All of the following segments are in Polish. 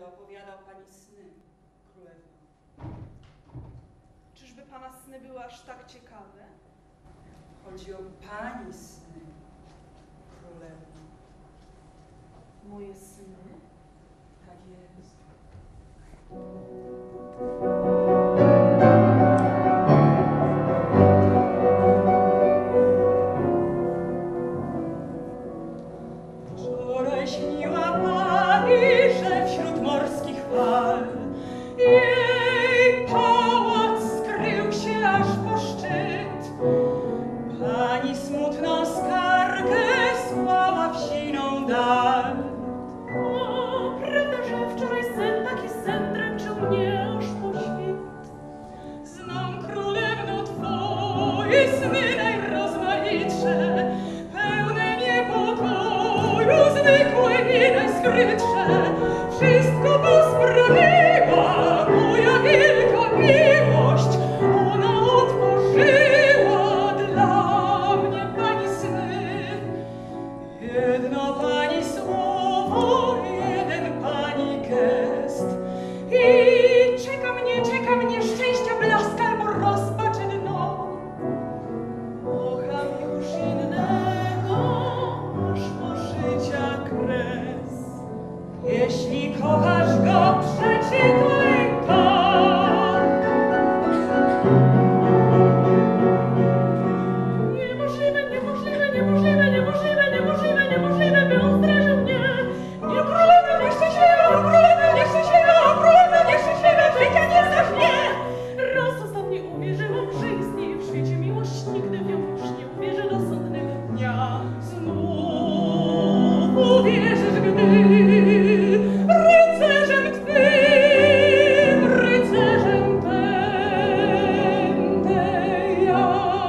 będę opowiadał pani sny, królewno. Czyżby pana sny były aż tak ciekawe? Chodzi o pani sny, królewno. Moje sny? Tak jest. Wczoraj śniła pani, że wśród morskich fal jej pałac skrył się aż po szczyt. Pani smutną skargę słała w siną dal. O, prawda, że wczoraj sen taki sen dręczył mnie aż po świt. Znam, królewno, twoje sny najrozmaitsze, pełne niepokoju, zwykłe i najskrytsze. Wszystko to sprawiła moja wielka miłość. Ona otworzyła dla mnie pani sny. Jedno pani słowo, jeden pani gest. I czeka mnie szczęścia blask albo rozpaczy dno. Kocham już innego, aż po życia kres. Jeśli kochasz go, przeczytaj tak. Niemożliwe, niemożliwe, niemożliwe, niemożliwe, niemożliwe, niemożliwe, by on zdradził mnie. Nie, królewna nieszczęśliwa, królewna nieszczęśliwa, królewna nieszczęśliwa, życia nie znasz mnie. Raz ostatni uwierzyłam, że istnieje w świecie miłość, nigdy w nią już nie uwierzę do sądnego dnia. Znów uwierzysz, gdy rycerzem twym, rycerzem będę ja.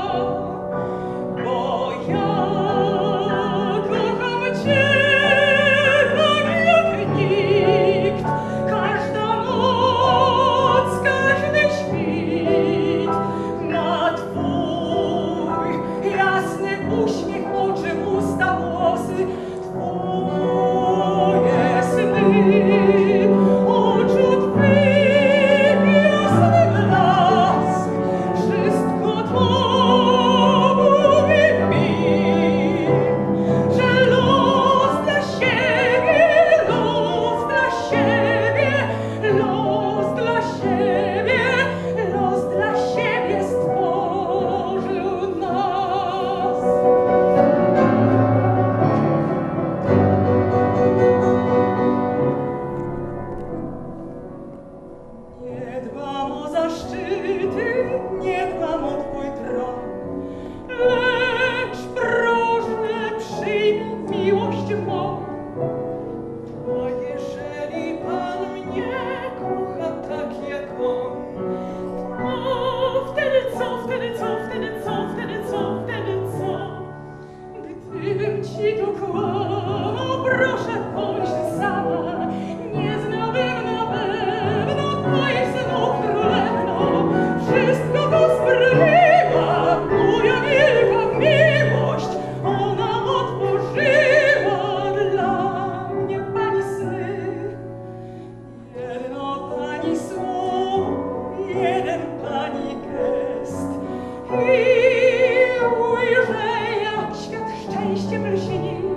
Bo ja kocham cię tak jak nikt. Każda noc, każdy świt ma twój jasny uśmiech, oczy, usta, włosy. Twoje sny, oczu twych, jasny blask. Wszystko to mówi mi, że los dla siebie, los dla siebie, los dla siebie, los dla siebie stworzył nas. Nie dbam o zaszczyty, nie dbam o twój tron, lecz proszę, przyjmij miłość mą. A jeżeli Pan mnie kocha tak jak on, O, wtedy co, wtedy co, wtedy co, wtedy co, wtedy co? gdybym ci tu kłamał, proszę pójść sama, nie znałbym na pewno twoich snów, królewno. Wszystko to sprawiła moja wielka miłość. Ona otworzyła dla mnie pani sny. Jedno pani słowo, jeden pani gest. I ujrzę, jak świat szczęściem lśni.